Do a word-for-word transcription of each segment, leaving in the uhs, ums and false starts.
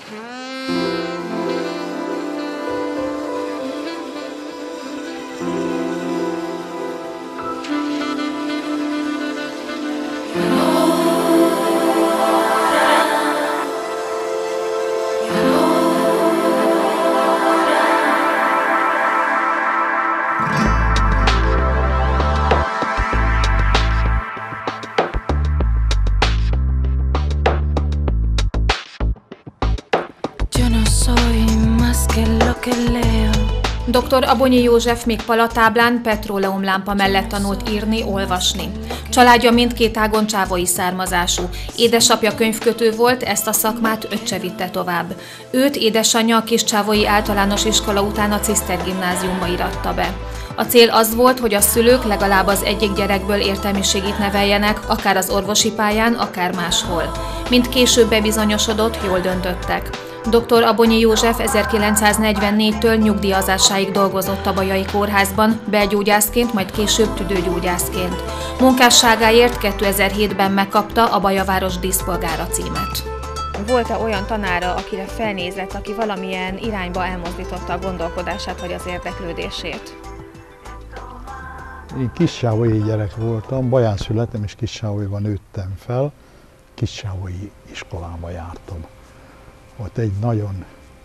doktor Abonyi József még palatáblán, petróleumlámpa mellett tanult írni, olvasni. Családja mindkét ágon csávói származású. Édesapja könyvkötő volt, ezt a szakmát öccse vitte tovább. Őt édesanyja a Kiscsávói Általános Iskola után a Cisztergimnáziumba íratta be. A cél az volt, hogy a szülők legalább az egyik gyerekből értelmiségit neveljenek, akár az orvosi pályán, akár máshol. Mint később bebizonyosodott, jól döntöttek. doktor Abonyi József ezerkilencszáznegyvennégytől nyugdíjazásáig dolgozott a Bajai Kórházban, belgyógyászként, majd később tüdőgyógyászként. Munkásságáért kétezer-hétben megkapta a Bajaváros díszpolgára címet. Volt-e olyan tanára, akire felnézett, aki valamilyen irányba elmozdította a gondolkodását vagy az érdeklődését? Én kissávói gyerek voltam, Baján születtem és Kissávóiban nőttem fel, Kissávói iskolába jártam. Ott egy nagyon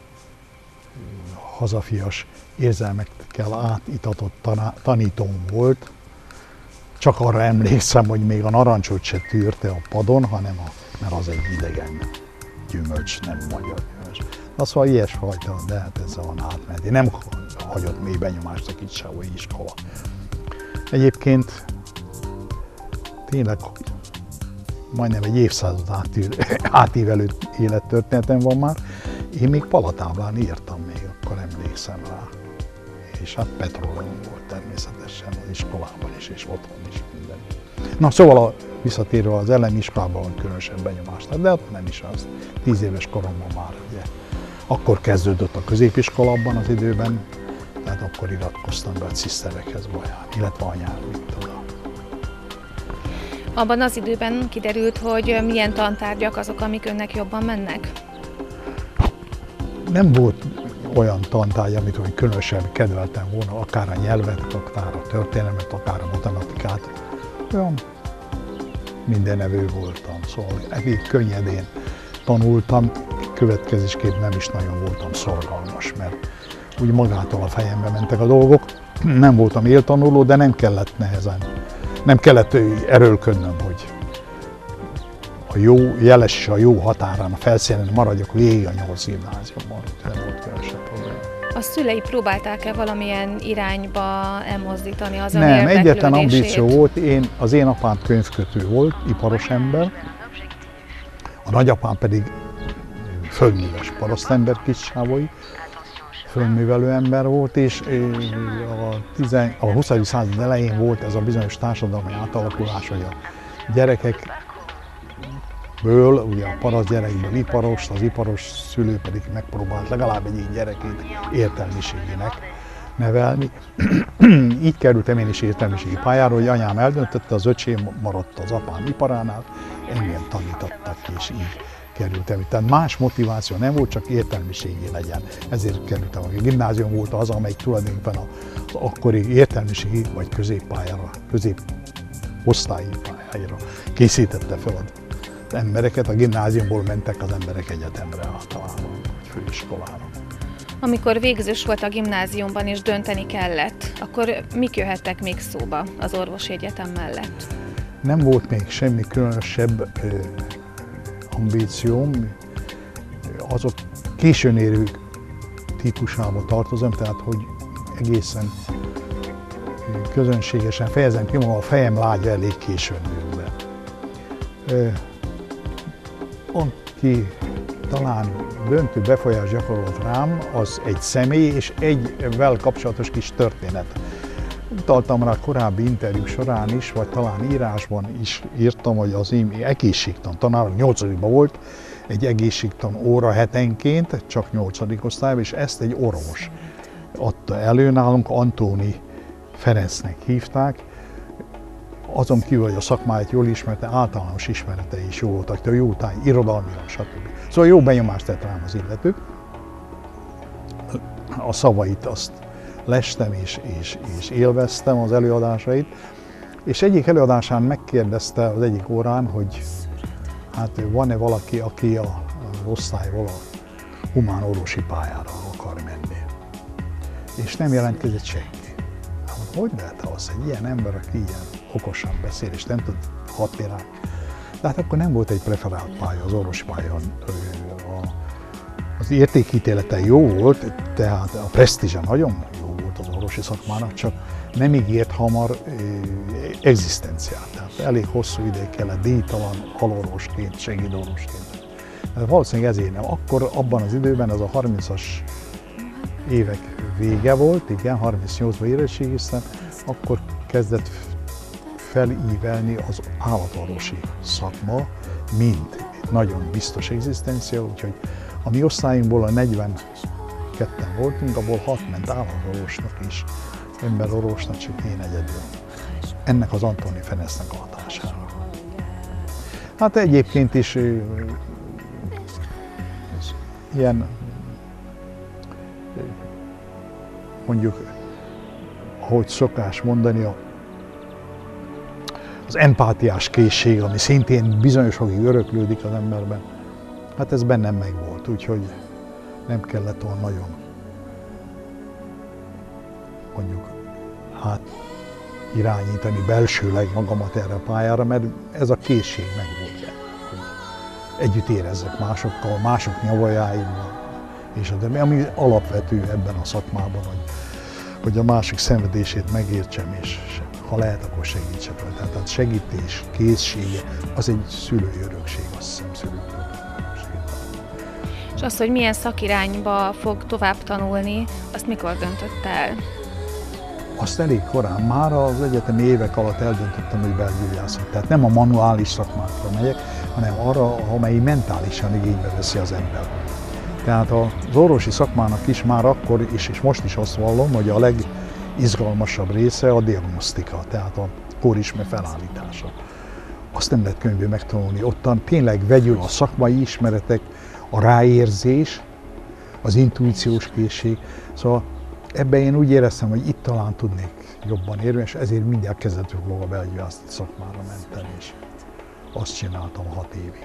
hazafias, érzelmekkel átitatott tanítóm volt. Csak arra emlékszem, hogy még a narancsot se tűrte a padon, hanem a, mert az egy idegen gyümölcs, nem magyar gyümölcs. Az szóval ilyesfajta, de hát ez van átmeneti. Nem hagyott mély benyomást a Kissávói iskola. Egyébként tényleg majdnem egy évszázad átívelő élettörténetem van már. Én még palatáblán írtam, még akkor emlékszem rá. És hát petróleum volt természetesen az iskolában is, és otthon is minden. Na szóval a, visszatérve az elemi iskolában különösebb benyomást, de ott nem is az. Tíz éves koromban már ugye. Akkor kezdődött a középiskola abban az időben, tehát akkor iratkoztam be a ciszterekhez Baján, illetve anyám vitt oda. Abban az időben kiderült, hogy milyen tantárgyak azok, amik önnek jobban mennek? Nem volt olyan tantárgy, amit olyan különösen kedveltem volna, akár a nyelvet, akár a történelmet, akár a matematikát. Olyan mindenevő voltam, szóval elég könnyedén tanultam, következésképp nem is nagyon voltam szorgalmas, mert úgy magától a fejembe mentek a dolgok. Nem voltam éltanuló, de nem kellett nehezen. Nem kellett erőlködnöm, hogy a jó jeles és a jó határán, a felszínen maradjak végig a nyolc gimnáziumban. Nem volt különösebb probléma. A szülei próbálták-e valamilyen irányba elmozdítani az ön Nem, érdeklődését? egyetlen ambíció volt. Én, az én apám könyvkötő volt, iparos ember. A nagyapám pedig földműves parasztember, Kissávói. Földművelő ember volt, és a huszadik század elején volt ez a bizonyos társadalmi átalakulás, hogy a gyerekekből, ugye a paraszt gyerekből iparost, az iparos szülő pedig megpróbált legalább egy gyerekét értelmiségének nevelni. Így kerültem én is értelmiségi pályára, hogy anyám eldöntötte, az öcsém maradt az apám iparánál, engem tanítottak, és így kerültem. Tehát más motiváció nem volt, csak értelmiségi legyen. Ezért kerültem. A gimnázium volt az, amelyik tulajdonképpen az akkori értelmiségi vagy középpályára, középosztályi pályára készítette fel az embereket. A gimnáziumból mentek az emberek egyetemre általában, vagy főiskolára. Amikor végzős volt a gimnáziumban és dönteni kellett, akkor mik jöhettek még szóba az orvosi egyetem mellett? Nem volt még semmi különösebb ambícióm, azok későn érő típusába tartozom, tehát hogy egészen közönségesen fejezem ki magam, a fejem lágya elég későn nőtt be. Aki talán döntő befolyás gyakorolt rám, az egy személy és egyvel kapcsolatos kis történet. Utaltam rá korábbi interjú során is, vagy talán írásban is írtam, hogy az én egészségtan tanár, nyolcadikban volt, egy egészségtan óra hetenként, csak nyolcadik osztályban, és ezt egy orvos adta elő nálunk, Antóni Ferencnek hívták. azon kívül, hogy a szakmáját jól ismerte, általános ismeretei is jó voltak, de jó táj, irodalmilag, stb. Szóval jó benyomást tett rám az illető. A szavait azt lestem és, és, és élveztem az előadásait, és egyik előadásán megkérdezte az egyik órán, hogy hát van-e valaki, aki a, az osztályból a humán orvosi pályára akar menni. És nem jelentkezett senki. Hát, hogy lehet az, egy ilyen ember, aki ilyen okosan beszél, és nem tud hat rá. De hát akkor nem volt egy preferált pálya, az orvosi pálya. Az értékítélete jó volt, tehát a presztízse nagyon jó volt az orvosi szakmának, csak nem ígért hamar egzisztenciát. Tehát elég hosszú ideig kellett díjtalan alorvosként, segédorvosként. Valószínűleg ezért nem. Akkor abban az időben, ez a harmincas évek vége volt, igen, harmincnyolcban érettségiztem, akkor kezdett felívelni az állatorvosi szakma, mint nagyon biztos egzisztencia, úgyhogy a mi osztályunkból a negyvenketten voltunk, abból hat ment állatorvosnak és emberorvosnak, csak én egyedül. Ennek az Antoni Ferencnek a hatására. Hát egyébként is ilyen, mondjuk, ahogy szokás mondani, az empátiás készség, ami szintén bizonyos fokig öröklődik az emberben, hát ez bennem megvolt, úgyhogy nem kellett volna nagyon, mondjuk, hát irányítani belsőleg magamat erre a pályára, mert ez a készség megvolt, hogy együtt érezzek másokkal, mások nyavajáimmal, és a többi, ami alapvető ebben a szakmában, hogy, hogy a másik szenvedését megértsem, és ha lehet, akkor segítsek vele. Tehát a segítés, készsége, az egy szülői örökség, azt hiszem, szülői örökség. És az, hogy milyen szakirányba fog tovább tanulni, azt mikor döntött el? Azt elég korán, már az egyetemi évek alatt eldöntöttem, hogy belgyógyászok. Tehát nem a manuális szakmákra megyek, hanem arra, amely mentálisan igénybe veszi az ember. Tehát az orvosi szakmának is már akkor is, és most is azt vallom, hogy a legizgalmasabb része a diagnosztika, tehát a kórismer felállítása. Azt nem lehet könyvből megtanulni, ottan tényleg vegyül a szakmai ismeretek, a ráérzés, az intuíciós készség. Szóval ebben én úgy éreztem, hogy itt talán tudnék jobban érni, és ezért mindjárt kezdetük a belgyógyászati szakmára mentem, és azt csináltam hat évig.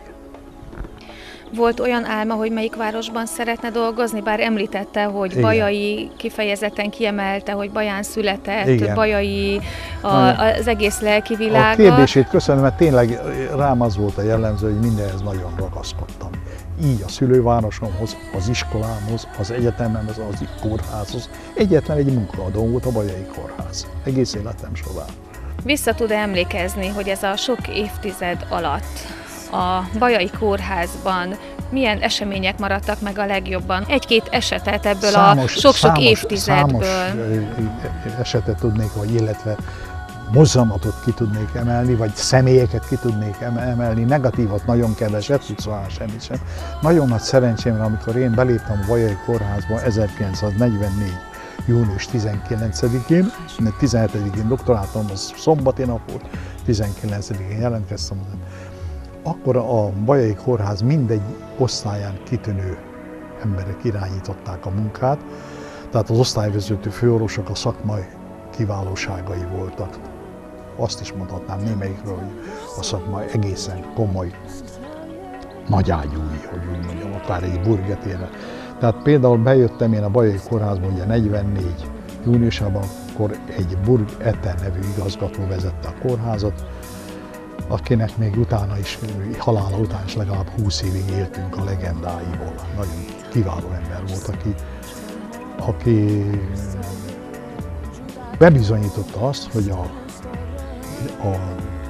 Volt olyan álma, hogy melyik városban szeretne dolgozni? Bár említette, hogy igen. Bajai kifejezetten kiemelte, hogy Baján született, igen. Bajai a, az egész lelki világa. A kérdését köszönöm, mert tényleg rám az volt a jellemző, hogy mindenhez nagyon ragaszkodtam. Így a szülővárosomhoz, az iskolámhoz, az egyetememhez, az kórházhoz. Egyetlen egy munkaadóm volt a Bajai Kórház. Egész életem során. Vissza tud emlékezni, hogy ez a sok évtized alatt a Bajai Kórházban milyen események maradtak meg a legjobban? Egy-két esetet ebből számos, a sok-sok évtizedből. Számos esetet tudnék, vagy illetve mozzanatot ki tudnék emelni, vagy személyeket ki tudnék emelni, negatívat nagyon keveset, szóval semmit sem. Nagyon nagy szerencsémre, amikor én beléptem a Bajai Kórházba ezerkilencszáznegyvennégy. június tizenkilencedikén, tizenhetedikén doktorátom, az szombati nap volt, tizenkilencedikén jelentkeztem. Akkor a Bajai Kórház mindegy osztályán kitűnő emberek irányították a munkát, tehát az osztályvezető főorvosok a szakmai kiválóságai voltak. Azt is mondhatnám némelyikről, hogy a szakmai egészen komoly nagyágyúi, hogy úgy mondjam, akár egy burgetére. Tehát például bejöttem én a Bajai Kórházba ugye negyvennégy júniusában, akkor egy Burg Eter nevű igazgató vezette a kórházat, akinek még utána is, halála után is legalább húsz évig éltünk a legendáiból. Nagyon kiváló ember volt, aki, aki bebizonyította azt, hogy a, a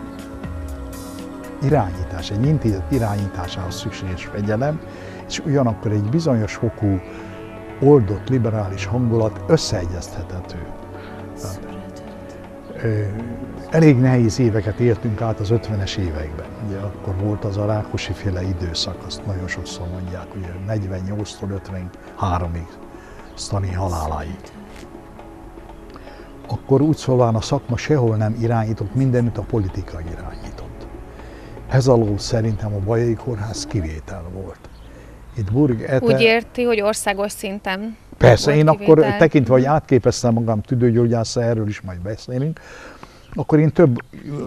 irányítás, egy intézet irányításához szükséges fegyelem, és ugyanakkor egy bizonyos fokú oldott liberális hangulat összeegyeztethető. Tehát, ö, elég nehéz éveket éltünk át az ötvenes években. Ugye akkor volt az a Rákosi féle időszak, azt nagyon sokszor mondják, ugye negyvennyolctól ötvenháromig, Sztalin haláláig. akkor úgy szólván a szakma sehol nem irányított, mindenütt a politika irányított. Ez alól szerintem a Bajai Kórház kivétel volt. Itt Burg Ete... Úgy érti, hogy országos szinten. Persze, én kivétel. Akkor tekintve, hogy mm. átképeztem magam tüdőgyógyászra, erről is majd beszélünk, akkor én több,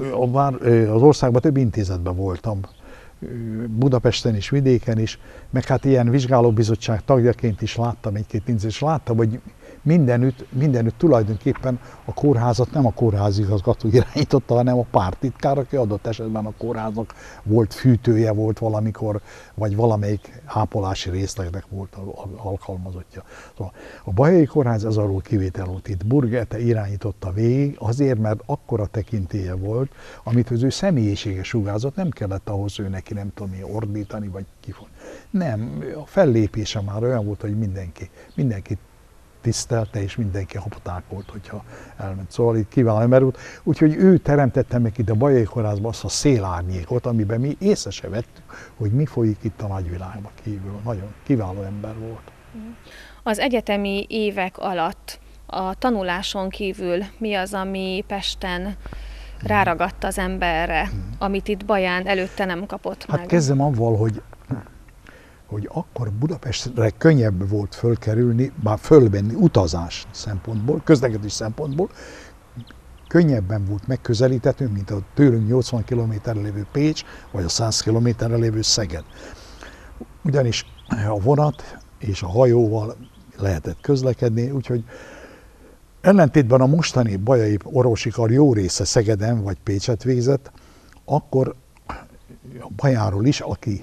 az országban több intézetben voltam. Budapesten is, vidéken is, meg hát ilyen vizsgálóbizottság tagjaként is láttam egy-két intézet, és láttam, hogy mindenütt, mindenütt tulajdonképpen a kórházat nem a kórházigazgató irányította, hanem a pártitkár, aki adott esetben a kórháznak volt fűtője, volt valamikor, vagy valamelyik ápolási részlegnek volt alkalmazottja. Szóval a Bajai Kórház ez arról kivétel volt, itt Burg Ete irányította végig, azért, mert akkora tekintélye volt, amit az ő személyisége sugárzott, nem kellett ahhoz ő neki nem tudom mi ordítani, vagy kifogni. Nem, a fellépése már olyan volt, hogy mindenki, mindenki tisztelte, és mindenki haptákolt, hogyha elment. Szóval itt kiváló ember volt. Úgyhogy ő teremtette meg itt a Bajai Kórházban azt a szélárnyékot, amiben mi észre se vettük, hogy mi folyik itt a nagyvilágban kívül. Nagyon kiváló ember volt. Az egyetemi évek alatt a tanuláson kívül mi az, ami Pesten ráragadt az emberre, hmm. amit itt Baján előtte nem kapott hát meg? Hát kezdem avval, hogy hogy akkor Budapestre könnyebb volt fölkerülni, bár fölvenni utazás szempontból, közlekedés szempontból, könnyebben volt megközelíthető, mint a tőlünk nyolcvan kilométerre lévő Pécs, vagy a száz kilométerre lévő Szeged. Ugyanis a vonat és a hajóval lehetett közlekedni, úgyhogy ellentétben a mostani bajai orvosi kar jó része Szegeden vagy Pécset végzett, akkor a Bajáról is, aki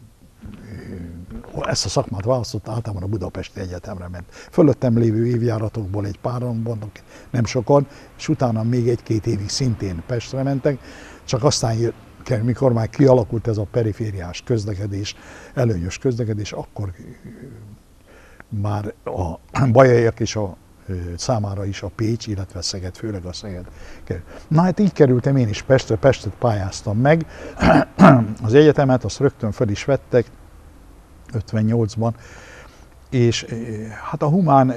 ezt a szakmát választott, általában a Budapesti Egyetemre ment. Fölöttem lévő évjáratokból egy páran vannak, nem sokan, és utána még egy-két évig szintén Pestre mentek, csak aztán, mikor már kialakult ez a perifériás közlekedés, előnyös közlekedés, akkor már a bajaiak és a számára is a Pécs, illetve Szeged, főleg a Szeged került. Na hát így kerültem én is Pestre, Pestet pályáztam meg, az egyetemet, azt rögtön fel is vettek, ötvennyolcban, és hát a humán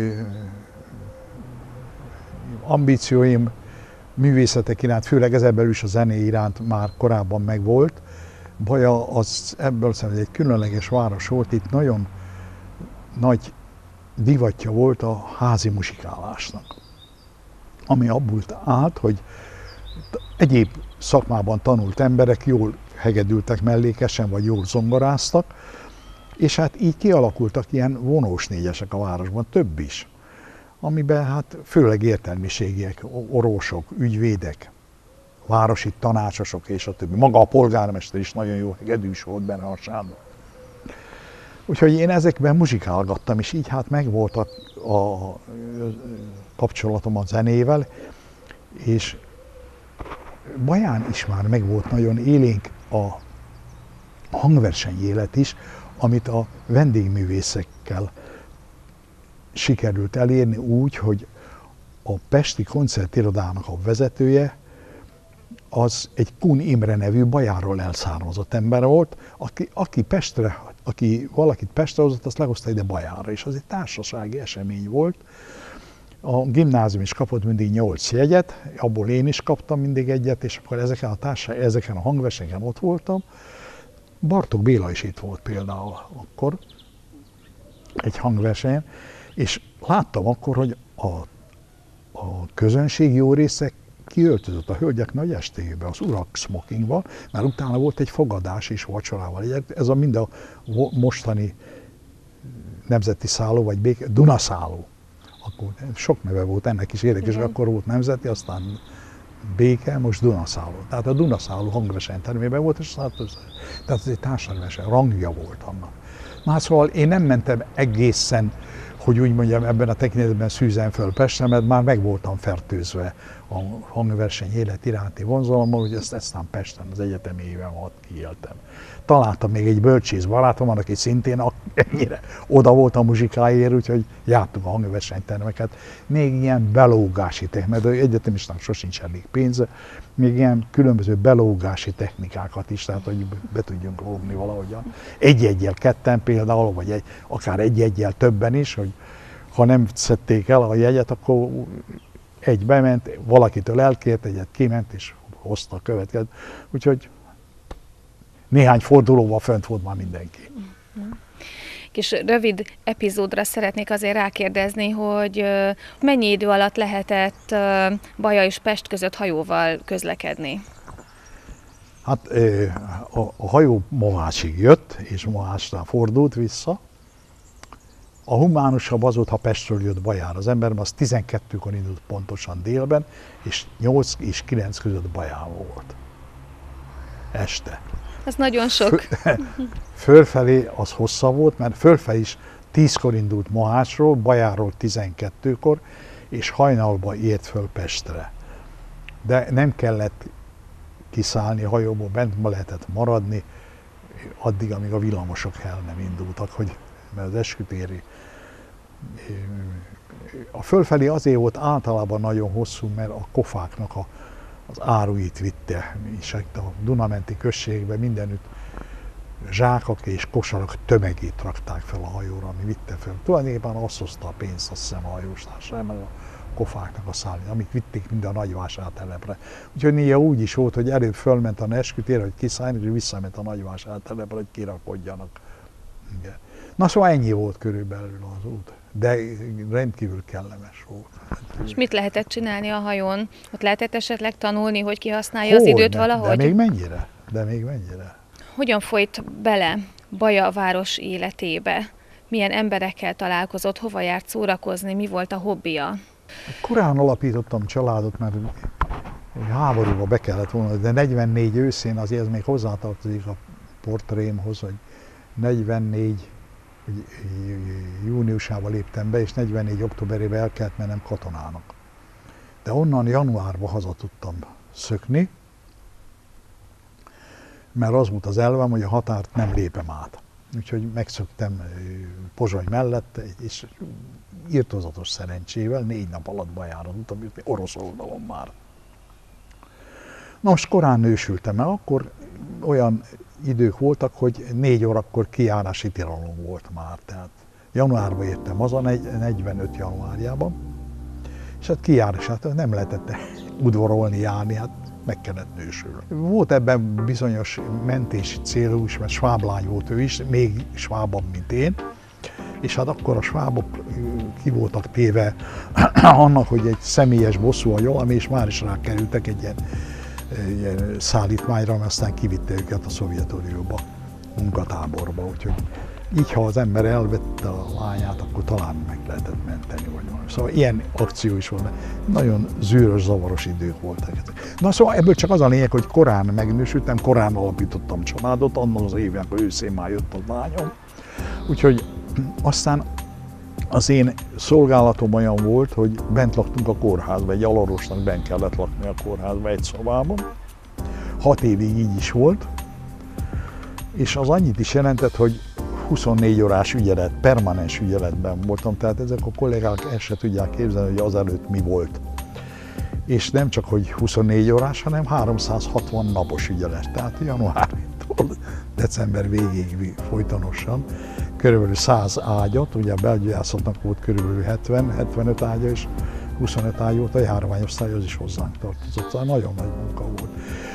ambícióim művészetek iránt, főleg ezen belül is a zené iránt már korábban megvolt. Baja az ebből szemben egy különleges város volt, itt nagyon nagy divatja volt a házi muzsikálásnak, ami abból állt, hogy egyéb szakmában tanult emberek jól hegedültek mellékesen, vagy jól zongoráztak, és hát így kialakultak ilyen vonós négyesek a városban, több is, amiben hát főleg értelmiségiek, orvosok, ügyvédek, városi tanácsosok és a többi. Maga a polgármester is nagyon jó hegedűs volt, benne a Sándor. Úgyhogy én ezekben muzsikálgattam, és így hát megvolt a, a kapcsolatom a zenével, és Baján is már megvolt nagyon élénk a hangverseny élet is, amit a vendégművészekkel sikerült elérni úgy, hogy a Pesti Koncertirodának a vezetője az egy Kun Imre nevű Bajáról elszármazott ember volt, aki, aki Pestre, aki valakit Pestre hozott, azt lehozta ide Bajára, és az egy társasági esemény volt. A gimnázium is kapott mindig nyolc jegyet, abból én is kaptam mindig egyet, és akkor ezeken a társaság, ezeken a hangversenyeken ott voltam. Bartók Béla is itt volt például akkor, egy hangversenyen, és láttam akkor, hogy a, a közönség jó része kiöltözött a hölgyek nagy estéjébe, az urak smokingban, mert utána volt egy fogadás is vacsorával. Ez a mind a mostani nemzeti szálló, vagy béke, Dunaszálló. Akkor sok neve volt ennek is érdekes, akkor volt nemzeti, aztán Béke, most Dunaszálló. Tehát a Dunaszálló hangversenytermében volt, és tehát ez egy társadalmi rangja volt annak. Na szóval én nem mentem egészen, hogy úgy mondjam, ebben a tekintetben szűzen föl Pestre, mert már meg voltam fertőzve a hangverseny élet iránti vonzalommal, hogy ezt aztán Pesten az egyetemi éven alatt kiéltem. Találtam még egy bölcsész barátom, aki szintén ennyire oda volt a muzsikáért, úgyhogy jártunk a hangversenytermeket. Még ilyen belógási technikák, mert egyetemistának sosincs elég pénze, még ilyen különböző belógási technikákat is, tehát hogy be tudjunk lógni valahogyan. Egy-egyel ketten például, vagy egy, akár egy-egyel többen is, hogy ha nem szedték el a jegyet, akkor egy bement, valakitől elkért, egyet kiment, és hozta a következőt. Úgyhogy néhány fordulóval fönt volt már mindenki. Kis rövid epizódra szeretnék azért rákérdezni, hogy mennyi idő alatt lehetett Baja és Pest között hajóval közlekedni? Hát a, a hajó Mohácsig jött, és Mohácsnál fordult vissza. A humánusabb az volt, ha Pestről jött Bajára az ember, mert az tizenkettőkor indult pontosan délben, és nyolc és kilenc között Baján volt. Este. Ez nagyon sok. Fölfelé az hosszabb volt, mert fölfelé is tízkor indult Mohácsról, Bajáról tizenkettőkor, és hajnalba ért föl Pestre. De nem kellett kiszállni a hajóból, bent ma lehetett maradni, addig, amíg a villamosok el nem indultak, hogy, mert az eskütéri. A fölfelé azért volt általában nagyon hosszú, mert a kofáknak a, az áruit vitte, és a Dunamenti községben mindenütt zsákok és kosarak tömegét rakták fel a hajóra, ami vitte fel. Tulajdonképpen azt hozta a pénzt, azt hiszem, a hajóstársa, meg a kofáknak a szállítani, amik vitték mind a nagyvásártelepre. Úgyhogy néha úgy is volt, hogy előbb fölment a eskütére, hogy kiszállni, és visszament a nagyvásártelepre, hogy kirakodjanak. Igen. Na szóval ennyi volt körülbelül az út, de rendkívül kellemes volt. És mit lehetett csinálni a hajón? Ott lehetett esetleg tanulni, hogy kihasználja Hol, az időt de, valahogy? De még mennyire? De még mennyire? Hogyan folyt bele Baja város életébe? Milyen emberekkel találkozott, hova járt szórakozni, mi volt a hobbija? Korán alapítottam családot, mert háborúba be kellett volna, de negyvennégy őszén azért ez még hozzátartozik a portrémhoz, hogy negyvennégy júniusában léptem be, és negyvennégy októberében el kellett mennem katonának. De onnan januárban haza tudtam szökni, mert az volt az elvem, hogy a határt nem lépem át. Úgyhogy megszöktem Pozsony mellett, és irtózatos szerencsével négy nap alatt Bajára tudtam jutni, orosz oldalon már. Na most korán nősültem el, akkor olyan idők voltak, hogy négy órakor kijárási tilalom volt már. Tehát januárban értem haza, negyvenöt januárjában, és hát kijárás, hát nem lehetett udvarolni, járni, hát meg kellett nősülni. Volt ebben bizonyos mentési célú is, mert sváblány volt ő is, még svábabb, mint én, és hát akkor a svábok ki voltak téve annak, hogy egy személyes bosszú a jolami, és már is rákerültek egy ilyen, egy ilyen szállítmányra, mert aztán kivitte őket a Szovjetunióba, munkatáborba. Úgyhogy így, ha az ember elvette a lányát, akkor talán meg lehetett menteni, vagy valami. Szóval ilyen akció is volt, nagyon zűrös, zavaros idők voltak. Na szóval ebből csak az a lényeg, hogy korán megnősültem, korán alapítottam családot, annak az évben, akkor őszén már jött a lányom. Úgyhogy aztán az én szolgálatom olyan volt, hogy bent laktunk a kórházban, egy alarosnak bent kellett lakni a kórházban egy szobában. Hat évig így is volt, és az annyit is jelentett, hogy huszonnégy órás ügyelet, permanens ügyeletben voltam, tehát ezek a kollégák el se tudják képzelni, hogy azelőtt mi volt. És nem csak, hogy huszonnégy órás, hanem háromszázhatvan napos ügyelet, tehát januártól december végéig folytonosan. Körülbelül száz ágyat, ugye a belgyógyászatnak volt körülbelül hetven, hetvenöt ágya, és huszonöt ágy volt, a járványosztály az is hozzánk tartozott, szóval nagyon nagy munka volt.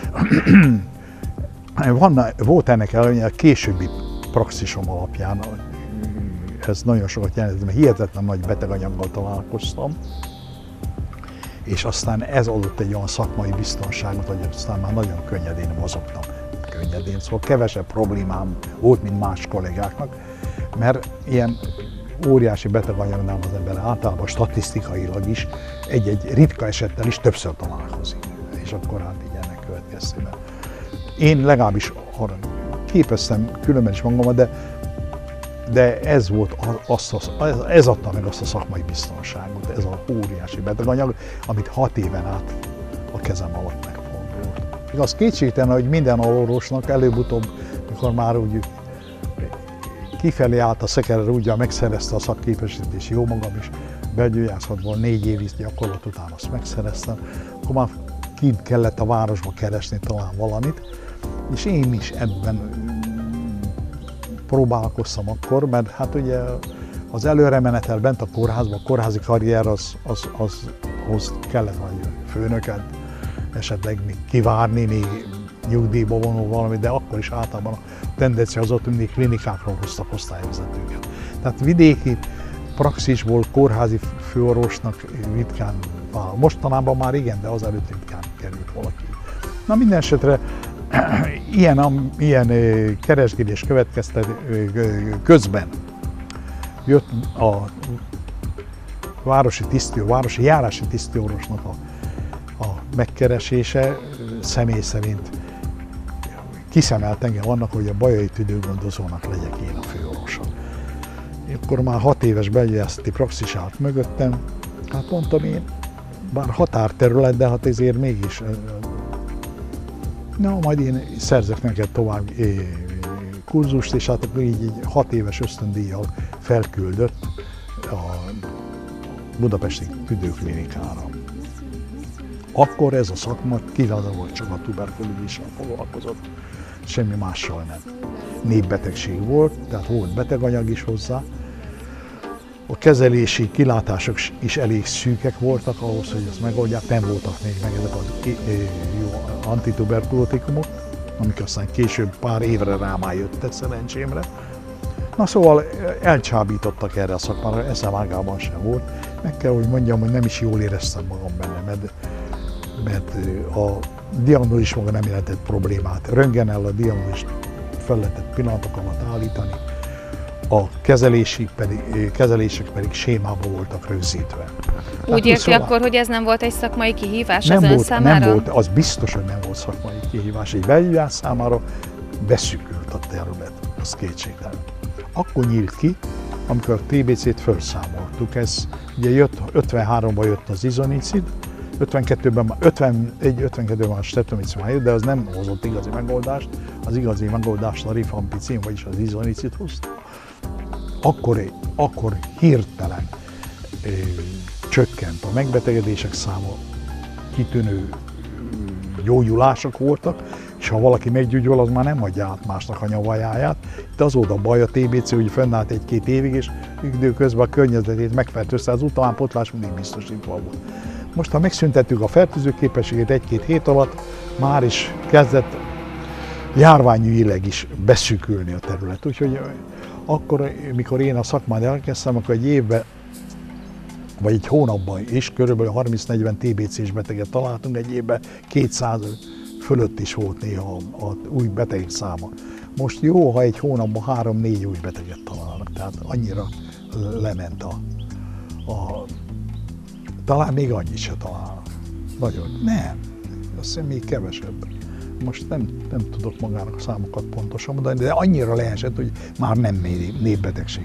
Van, volt ennek előnye a későbbi praxisom alapján, ez nagyon sokat jelent, mert hihetetlen nagy beteganyaggal találkoztam, és aztán ez adott egy olyan szakmai biztonságot, hogy aztán már nagyon könnyedén mozogtam. Könnyedén, szóval kevesebb problémám volt, mint más kollégáknak, mert ilyen óriási beteganyagnál az ember általában statisztikailag is egy-egy ritka esettel is többször találkozik, és akkor hát így ennek következtében. Én legalábbis arra képeztem különben is magammal, de, de ez volt az, az, ez adta meg azt a szakmai biztonságot, ez az óriási beteganyag, amit hat éven át a kezem alatt megfordult. És az kétségtelen, hogy minden alorvosnak előbb-utóbb, mikor már úgy kifelé állt a szekerre, úgy megszerezte a szakképesítést, és jó magam is belgyógyászatból négy év gyakorlat után azt megszereztem, akkor már kint kellett a városba keresni talán valamit, és én is ebben próbálkoztam akkor, mert hát ugye az előremenetel bent a kórházban, a kórházi karrier az, az, az, hoz kellett vagy főnöket, esetleg még kivárni, még nyugdíjba vonul valami, de akkor is általában a tendencia az ott, hogy mindig klinikákról hoztak osztályvezetőket. Tehát vidéki praxisból kórházi főorvosnak ritkán vállal. Mostanában már igen, de azelőtt ritkán került valaki. Na minden esetre ilyen, ilyen keresgélés következtet közben jött a városi tisztő, városi járási tisztőorvosnak a, a megkeresése, személy szerint kiszemelt engem annak, hogy a bajai tüdőgondozónak legyek én a főorvosa. Akkor már hat éves belgyógyászati praxis állt mögöttem, hát mondtam én, bár határterület, de hát ezért mégis, na majd én szerzek neked tovább kurzust, és hát akkor így egy hat éves ösztöndíjjal felküldött a budapesti tüdőklinikára. Akkor ez a szakma kizárólag csak a tuberkulózissal foglalkozott, semmi mással nem. Népbetegség volt, tehát volt beteganyag is hozzá. A kezelési kilátások is elég szűkek voltak ahhoz, hogy ezt megoldják. Nem voltak még meg ezek az jó antituberkulotikumok, amik aztán később pár évre rá már jöttek szerencsémre. Na szóval elcsábítottak erre a szakmára, eszem ágában sem volt. Meg kell, hogy mondjam, hogy nem is jól éreztem magam benne, mert, mert a diagnózis maga nem jelentett problémát. Röntgennel a diagnózist fel lehetett pillanatok alatt állítani, a kezelési pedig, kezelések pedig sémában voltak rögzítve. Úgy érti szóval, akkor, hogy ez nem volt egy szakmai kihívás nem az ön volt, számára? Nem volt, az biztos, hogy nem volt szakmai kihívás. Egy belgyógyász számára beszűkült a terület, az kétségtelen. Akkor nyílt ki, amikor a té bé cét felszámoltuk. Ez ugye jött, ötvenháromban jött az izonicid, ötvenkettőben már, ötvenegy ötvenkettőben már a streptomicin jött, de az nem hozott igazi megoldást. Az igazi megoldást a rifampicin, vagyis az izonicid hozta. Akkor, akkor hirtelen ö, csökkent a megbetegedések száma, kitűnő gyógyulások voltak, és ha valaki meggyógyul, az már nem adja át másnak a nyavajáját. Itt az volt a baj a té bé cé, hogy fennállt egy-két évig, és időközben a környezetét megfertőzte, az utánpótlás mindig biztosítva volt. Most, ha megszüntettük a fertőző képességét egy-két hét alatt, már is kezdett járványügyileg is beszűkülni a terület. Úgyhogy akkor, mikor én a szakmát elkezdtem, akkor egy évben, vagy egy hónapban is körülbelül harminc-negyven té bé cés beteget találtunk, egy évben kétszáz fölött is volt néha az új betegek száma. Most jó, ha egy hónapban három-négy új beteget találnak, tehát annyira lement a, a talán még annyit se találnak. Nagyon. Nem, azt hiszem még kevesebb. Most nem, nem tudok magának a számokat pontosan mondani, de annyira leesett, hogy már nem népbetegség.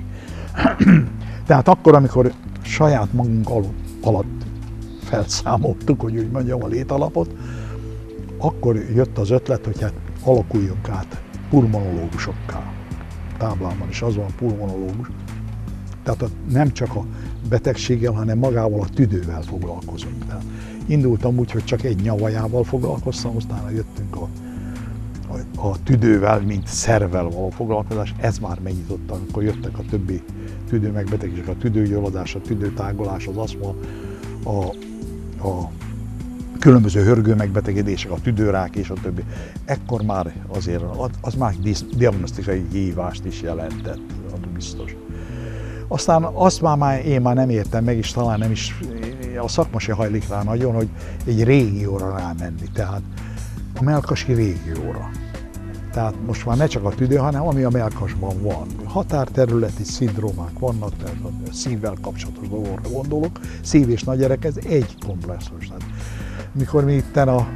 Tehát akkor, amikor saját magunk alatt felszámoltuk, hogy úgy mondjam, a létalapot, akkor jött az ötlet, hogy hát alakuljunk át pulmonológusokká. Táblában is az van, pulmonológus. Tehát nem csak a betegséggel, hanem magával a tüdővel foglalkozunk. Tehát indultam úgy, hogy csak egy nyavajával foglalkoztam, aztán jöttünk a, a, a tüdővel, mint szervvel való foglalkozás. Ez már megnyitotta, amikor jöttek a többi tüdőmegbetegségek, a tüdőgyulladás, a tüdőtágolás, az aszma, a, a különböző hörgőmegbetegedések, a tüdőrák és a többi. Ekkor már azért az már diagnosztikai hívást is jelentett, az biztos. Aztán azt már, már én már nem értem meg, és talán nem is, a szakma se hajlik rá nagyon, hogy egy régióra rámenni, tehát a mellkasi régióra. Tehát most már ne csak a tüdő, hanem ami a mellkasban van. Határterületi szindrómák vannak, tehát a szívvel kapcsolatos dolgokra gondolok, szív- és nagygyerek, ez egy komplexus. Mikor mi itten a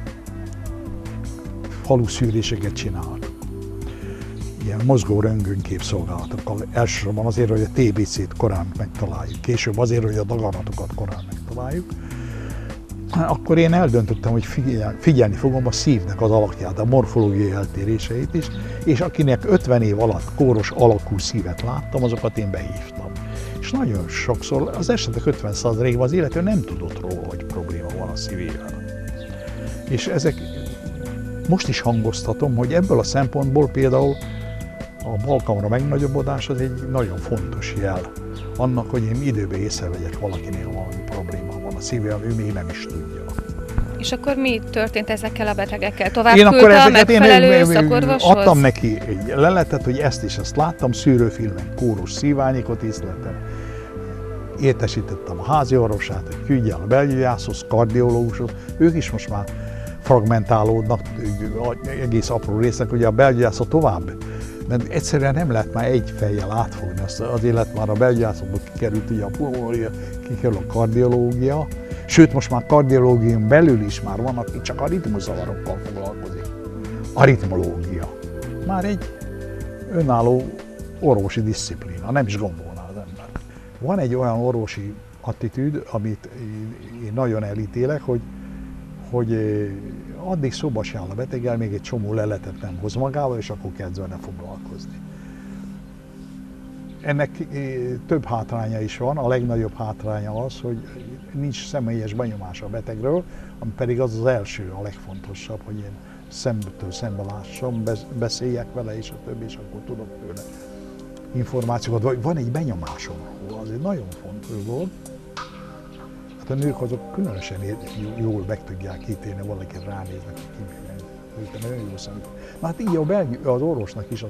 faluszűréseket csináltuk, ilyen mozgó röntgenképszolgálatokkal, elsősorban azért, hogy a té bé cét korán megtaláljuk, később azért, hogy a daganatokat korán megtaláljuk, akkor én eldöntöttem, hogy figyel, figyelni fogom a szívnek az alakját, a morfológiai eltéréseit is, és akinek ötven év alatt kóros alakú szívet láttam, azokat én behívtam. És nagyon sokszor, az esetek ötven százalékban az illető nem tudott róla, hogy probléma van a szívével. És ezek, most is hangoztatom, hogy ebből a szempontból például a balkamra megnagyobbodás az egy nagyon fontos jel annak, hogy én időben észrevegyek valakinél valami probléma van a szívem, ő még nem is tudja. És akkor mi történt ezekkel a betegekkel? Tovább én küldte a ezeket, megfelelő én, szakorvoshoz? Adtam neki egy leletet, hogy ezt és ezt láttam, szűrőfilmen kórus szíványikot észleltem. Értesítettem a házi orvosát, hogy küldje el a belgyógyászhoz, kardiológushoz. Ők is most már fragmentálódnak, egész apró részek, ugye a belgyógyászat tovább. Mert egyszerűen nem lehet már egy fejjel átfogni, azért lett már a belgyógyászatból kikerült ugye a pulmonológia, kikerül a kardiológia, sőt most már kardiológián belül is már van, aki csak a ritmuszavarokkal foglalkozik. Aritmológia. Már egy önálló orvosi diszciplína, nem is gondolná az ember. Van egy olyan orvosi attitűd, amit én nagyon elítélek, hogy, hogy addig szóba se áll a beteggel, még egy csomó leletet nem hoz magával, és akkor kezd vele foglalkozni. Ennek több hátránya is van, a legnagyobb hátránya az, hogy nincs személyes benyomása a betegről, ami pedig az az első, a legfontosabb, hogy én szemből szembe lássam, beszéljek vele, és a többi, és akkor tudok tőle információkat. Vagy van egy benyomásom, az egy nagyon fontos dolog. Hát a nők azok különösen jól meg tudják ítélni, valaki ránéznek, hogy nagyon jó szemük. Na hát így a belgi, az orvosnak is. A,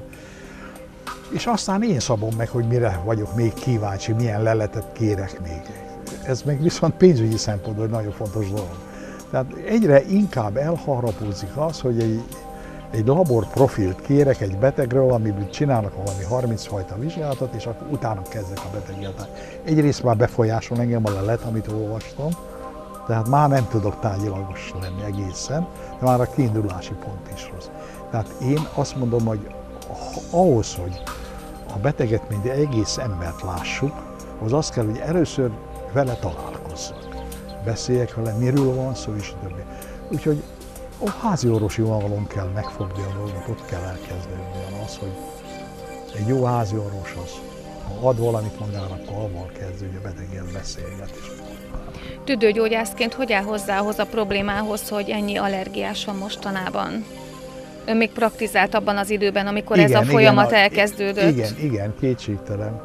és aztán én szabom meg, hogy mire vagyok még kíváncsi, milyen leletet kérek még. Ez meg viszont pénzügyi szempontból nagyon fontos dolog. Tehát egyre inkább elharapózik az, hogy egy, egy laborprofilt kérek egy betegről, amiből csinálnak valami harminc fajta vizsgálatot, és akkor utána kezdek a beteggel. Egyrészt már befolyásol engem a lelet, amit olvastam, tehát már nem tudok tárgyilagos lenni egészen, de már a kiindulási pont is rossz. Tehát én azt mondom, hogy ahhoz, hogy a beteget, mint egész embert lássuk, az az kell, hogy először vele találkozzak. Beszéljek vele, miről van szó, és a többi. Úgyhogy a házi orvosi vonalon kell megfogni a dolgot, ott kell elkezdeni az, hogy egy jó házi orvos az, ha ad valamit magára, akkor avval kezdő, hogy a beteggel beszélget. Tüdőgyógyászként hogy áll hozzá ahhoz a problémához, hogy ennyi allergiás van mostanában? Ön még praktizált abban az időben, amikor igen, ez a folyamat igen, elkezdődött? Igen, igen, kétségtelen.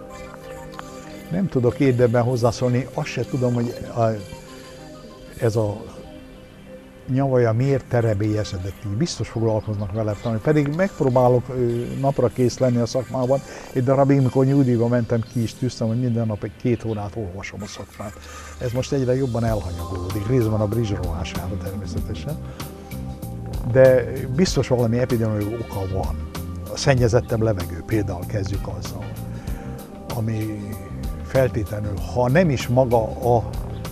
Nem tudok érdemben hozzászólni, azt se tudom, hogy a, ez a nyavaja miért terebélyesedett így. Biztos foglalkoznak vele, pedig megpróbálok napra kész lenni a szakmában. Egy darabig, mikor nyugdíjba mentem, ki is tűztem, hogy minden nap egy két órát olvasom a szakmát. Ez most egyre jobban elhanyagolódik, részben a brizs rovására természetesen. De biztos valami epidemiológiai oka van. A szennyezettebb levegő például, kezdjük azzal, ami feltétlenül, ha nem is maga a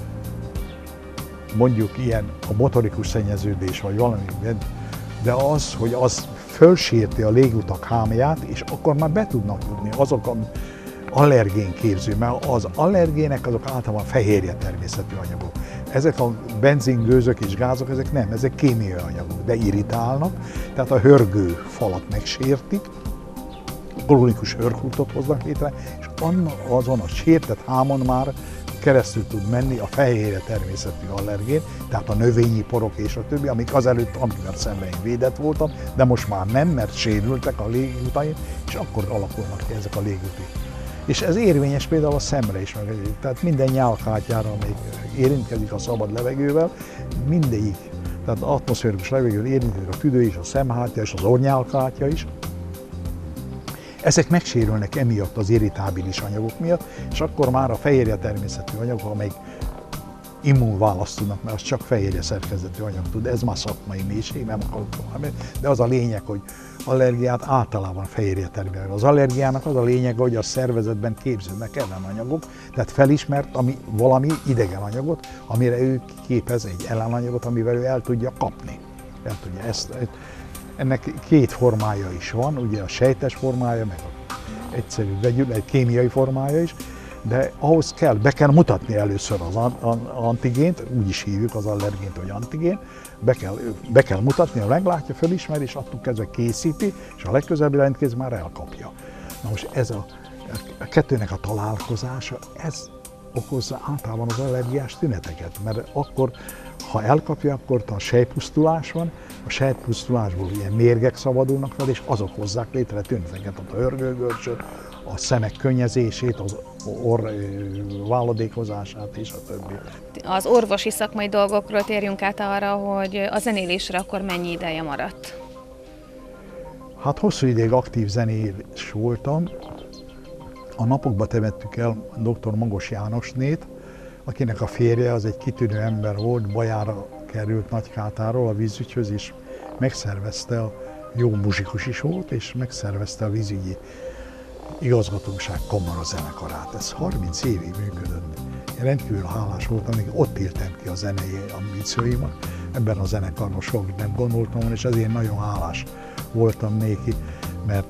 mondjuk ilyen a motorikus szennyeződés vagy valami, de az, hogy az fölsérti a légutak hámját, és akkor már be tudnak tudni azok a allergénképző, mert az allergének azok általában fehérje természetű anyagok. Ezek a benzingőzök és gázok, ezek nem, ezek kémiai anyagok, de irritálnak, tehát a hörgő falat megsértik, kronikus hörgútot hoznak létre, és azon a sértett hámon már keresztül tud menni a fehérje természetű allergén, tehát a növényi porok és a többi, amik azelőtt, amivel szemben én védett voltam, de most már nem, mert sérültek a légutaim, és akkor alakulnak ki ezek a légúti. És ez érvényes például a szemre is, tehát minden nyálkátjára, amelyik érintkezik a szabad levegővel, mindegyik, tehát atmoszférikus levegővel érintkezik a tüdő is, a szemhártya és az orrnyálkátja is. Ezek megsérülnek emiatt az irritábilis anyagok miatt, és akkor már a fehérje természetű anyagok, amelyik immunválaszt tudnak, mert az csak fehérje szerkezetű anyag tud, ez már szakmai mélység, nem akarok tovább, de az a lényeg, hogy allergiát általában fehérje természetű. Az allergiának az a lényeg, hogy a szervezetben képződnek ellenanyagok, tehát felismert ami, valami idegen anyagot, amire ő képez egy ellenanyagot, amivel ő el tudja kapni. El tudja ezt, ennek két formája is van, ugye a sejtes formája, meg a egyszerű vegyül, egy kémiai formája is, de ahhoz kell, be kell mutatni először az antigént, úgy is hívjuk az allergént, hogy antigén, be kell, be kell mutatni, ha meglátja, fölismeri, és attól kezdve készíti, és a legközelebbi jelentkéz már elkapja. Na most ez a, a kettőnek a találkozása, ez okozza általában az allergiás tüneteket, mert akkor, ha elkapja, akkor a sejtpusztulás van, a sejtpusztulásból ilyen mérgek szabadulnak fel, és azok hozzák létre tüneteket, a hörgőgörcsöt, a szemek könnyezését, az orr váladékozását és a többi. Az orvosi szakmai dolgokról térjünk át arra, hogy a zenélésre akkor mennyi ideje maradt? Hát hosszú ideig aktív zenélés voltam. A napokba temettük el dr. Magos Jánosnét, akinek a férje az egy kitűnő ember volt, bajára került Nagykátáról a vízügyhöz, és megszervezte, a jó muzsikus is volt, és megszervezte a vízügyi igazgatóság kamarazenekarát. Ez harminc évig működött. Én rendkívül hálás voltam, amíg ott éltem ki a zenei ambícióimat. Ebben a zenekarban sok nem gondoltam volna, és ezért nagyon hálás voltam néki, mert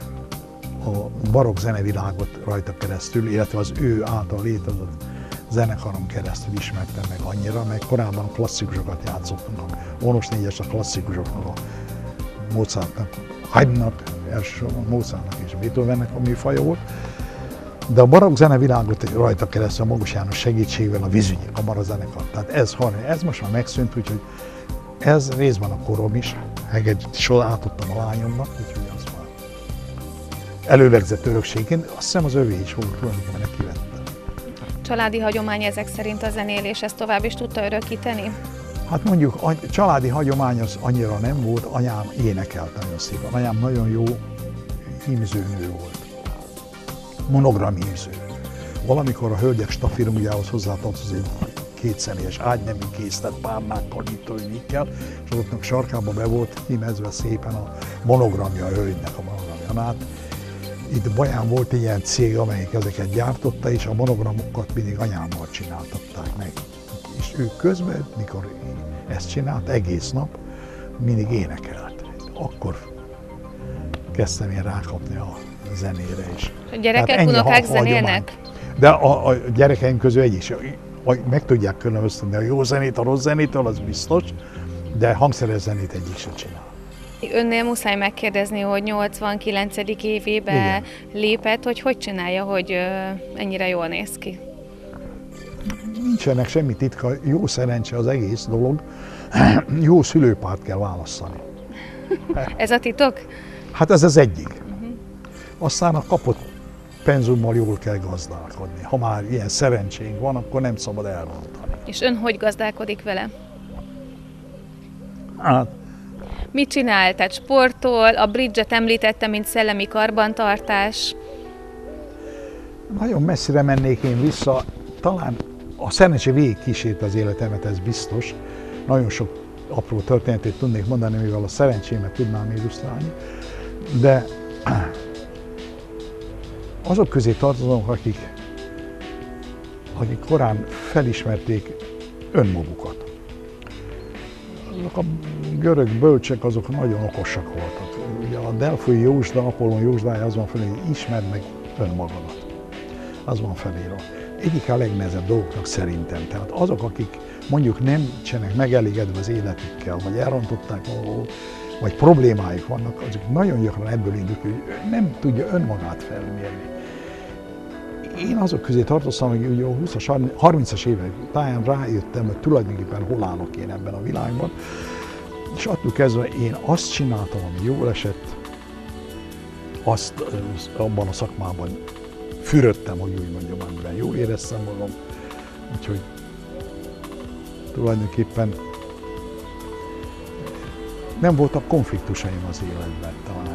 a barokk zenevilágot rajta keresztül, illetve az ő által létezett zenekaron keresztül ismertem meg annyira, meg korábban a klasszikusokat játszottunk, a vonos négyes a klasszikusoknak, a Mozartnak, Haydnnak, elsősorban Mozartnak és Beethovennek a műfaja volt, de a barokk zenevilágot rajta keresztül a Magos János segítségével a vízügyi kamarazenekar. Tehát ez, ez most már megszűnt, úgyhogy ez részben a korom is, Hegedűt is átadtam a lányomnak, úgyhogy az már előlegzett örökségként, azt hiszem az övé is volt, tulajdonképpen neki vettem. Családi hagyomány ezek szerint a zenélés, ezt tovább is tudta örökíteni? Hát mondjuk a családi hagyomány az annyira nem volt, anyám énekelt nagyon szépen. Anyám nagyon jó hímzőnő volt, monogram hímző. Valamikor a hölgyek stafiromjához hozzátartozott egy kétszemélyes ágynemű készlet párnákkal, mit tudom, mit kell, és azoknak sarkába be volt hímezve szépen a monogramja a hölgynek, a monogramjanát. Itt Baján volt egy ilyen cég, amelyik ezeket gyártotta, és a monogramokat mindig anyámmal csináltatták meg. És ő közben, mikor ezt csinált, egész nap, mindig énekelt. Akkor kezdtem én rákapni a zenére is. A gyerekek, unokák zenélnek? De a, a gyerekeim közül egy is. Meg tudják különböztetni a jó zenét a rossz zenétől, az biztos, de hangszeres zenét egyik se csinál. Önnél muszáj megkérdezni, hogy nyolcvankilencedik évébe Igen. lépett, hogy hogy csinálja, hogy ennyire jól néz ki? Nincsenek semmi titka, jó szerencse az egész dolog, jó szülőpárt kell választani. Ez a titok? Hát ez az egyik. Uh-huh. Aztán a kapott penzummal jól kell gazdálkodni. Ha már ilyen szerencsénk van, akkor nem szabad elrontani. És ön hogy gazdálkodik vele? Hát, mit csinál? Tehát sportol, a bridge-et említette, mint szellemi karbantartás. Nagyon messzire mennék én vissza, talán a szerencsé végig kísért az életemet, ez biztos. Nagyon sok apró történetét tudnék mondani, mivel a szerencsémet tudnám illusztrálni, de azok közé tartozom, akik, akik korán felismerték önmagukat. Azok a görög bölcsek, azok nagyon okosak voltak. Ugye a delfoi jósda, Apollon jósdája az van felé, hogy ismerd meg önmagadat. Az van felírva. Egyik a legnehezebb dolgoknak szerintem. Tehát azok, akik mondjuk nem csenek megelégedve az életükkel, vagy elrontották valahol, vagy problémáik vannak, azok nagyon gyakran ebből indulnak, hogy nem tudja önmagát felmérni. Én azok közé tartoztam, hogy ugye a húszas, harmincas évek táján rájöttem, hogy tulajdonképpen hol állok én ebben a világban, és attól kezdve én azt csináltam, ami jól esett, azt abban a szakmában fürödtem, hogy úgy mondjam, amiben jól éreztem magam, úgyhogy tulajdonképpen nem voltak konfliktusaim az életben talán.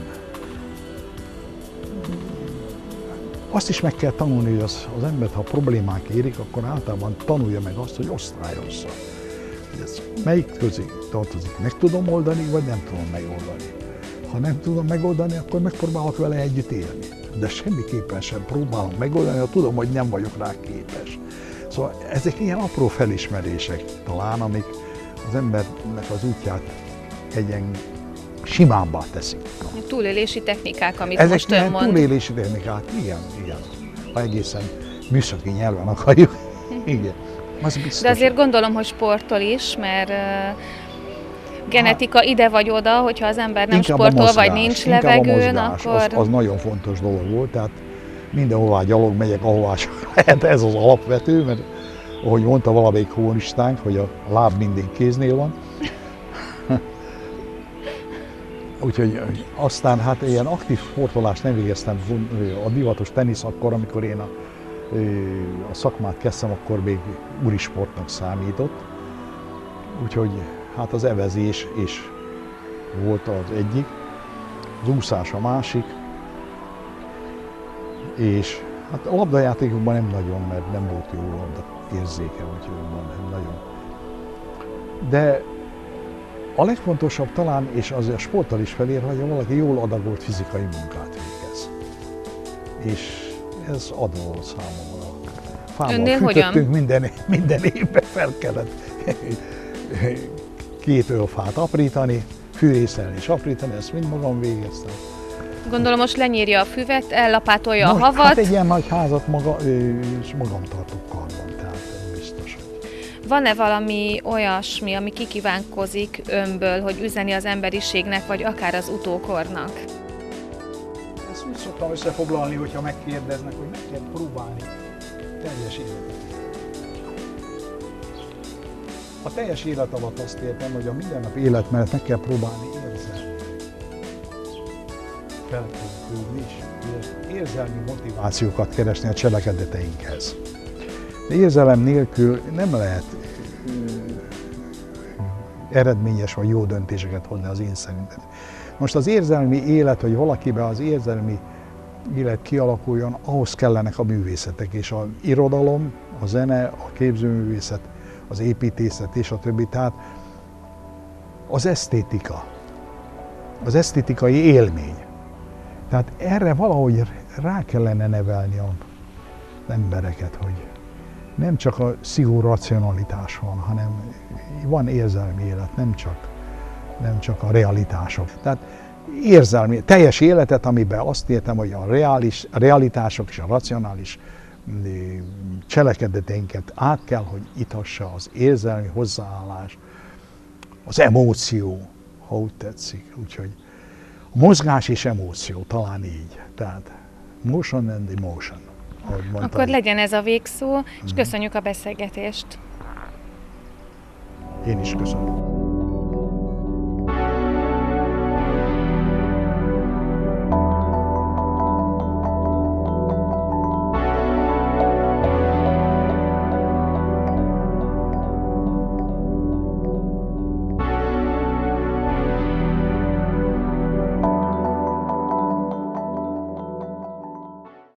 Azt is meg kell tanulni, hogy az, az embert, ha problémák érik, akkor általában tanulja meg azt, hogy osztályozza. Hogy ez melyik közé tartozik, meg tudom oldani, vagy nem tudom megoldani. Ha nem tudom megoldani, akkor megpróbálok vele együtt élni. De semmiképpen sem próbálom megoldani, ha tudom, hogy nem vagyok rá képes. Szóval ezek ilyen apró felismerések talán, amik az embernek az útját egyen simábbá teszik. A túlélési technikák, amit ezek most ön mond. túlélési technikák, igen, igen. Ha egészen műszaki nyelven akarjuk, igen. Az biztos. De azért gondolom, hogy sportol is, mert uh, genetika hát, ide vagy oda, hogyha az ember nem sportol, mozgás, vagy nincs levegőn, akkor... Az, az nagyon fontos dolog volt, tehát mindenhová gyalog megyek, ahová csak lehet, ez az alapvető, mert ahogy mondta valamelyik kommunistánk, hogy a láb mindig kéznél van. Úgyhogy aztán hát ilyen aktív sportolást nem végeztem, a divatos tenisz akkor, amikor én a, a szakmát kezdtem, akkor még úri sportnak számított. Úgyhogy hát az evezés is volt az egyik, az úszás a másik, és hát a labdajátékokban nem nagyon, mert nem volt jó labda érzéke, úgyhogy nem nagyon. De a legfontosabb talán, és az a sporttal is felér, hogy valaki jól adagolt fizikai munkát végez. És ez adó számomra. Fával fűtöttünk, minden, minden évben fel kellett két ölfát aprítani, fűrészelni és aprítani, ezt mind magam végeztem. Gondolom most lenyírja a füvet, ellapátolja Most, a havat. Hát egy ilyen nagy házat maga, és magam tartok karban, tehát biztos. Van-e valami olyasmi, ami kikívánkozik önből, hogy üzeni az emberiségnek, vagy akár az utókornak? Ezt úgy szoktam összefoglalni, hogyha megkérdeznek, hogy meg kell próbálni teljes életet. A teljes élet alatt azt értem, hogy a mindennapi élet mellett meg kell próbálni érzelmi. Feltöltődni is, érzelmi motivációkat keresni a cselekedeteinkhez. De érzelem nélkül nem lehet eredményes vagy jó döntéseket hozni az én szerintem. Most az érzelmi élet, hogy valakiben az érzelmi élet kialakuljon, ahhoz kellenek a művészetek, és az irodalom, a zene, a képzőművészet, az építészet és a többi, tehát az esztétika, az esztétikai élmény. Tehát erre valahogy rá kellene nevelni az embereket, hogy nem csak a szigorú racionalitás van, hanem van érzelmi élet, nem csak, nem csak a realitások. Tehát érzelmi, teljes életet, amiben azt értem, hogy a, reális, a realitások és a racionális cselekedeteinket át kell, hogy ithassa az érzelmi hozzáállás, az emóció, ha úgy tetszik. Úgyhogy mozgás és emóció, talán így. Tehát motion and emotion. Akkor legyen ez a végszó, és köszönjük a beszélgetést. Én is köszönöm.